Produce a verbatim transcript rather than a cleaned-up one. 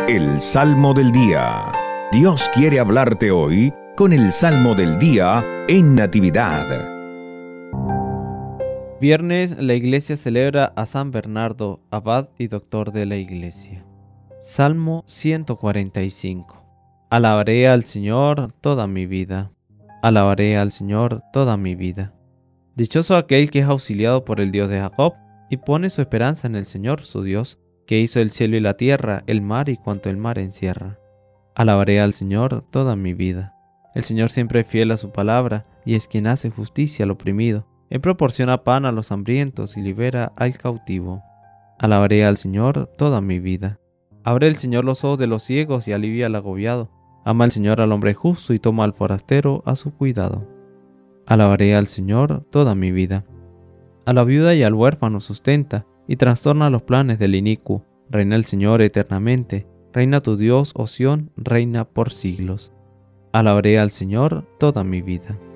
El Salmo del Día. Dios quiere hablarte hoy con el Salmo del Día en Natividad. Viernes la iglesia celebra a San Bernardo, abad y doctor de la iglesia. Salmo ciento cuarenta y cinco. Alabaré al Señor toda mi vida. Alabaré al Señor toda mi vida. Dichoso aquel que es auxiliado por el Dios de Jacob y pone su esperanza en el Señor su Dios, que hizo el cielo y la tierra, el mar y cuanto el mar encierra. Alabaré al Señor toda mi vida. El Señor siempre es fiel a su palabra y es quien hace justicia al oprimido. Él proporciona pan a los hambrientos y libera al cautivo. Alabaré al Señor toda mi vida. Abre el Señor los ojos de los ciegos y alivia al agobiado. Ama el Señor al hombre justo y toma al forastero a su cuidado. Alabaré al Señor toda mi vida. A la viuda y al huérfano sustenta y trastorna los planes del inicuo. Reina el Señor eternamente. Reina tu Dios, oh Sión, reina por siglos. Alabaré al Señor toda mi vida.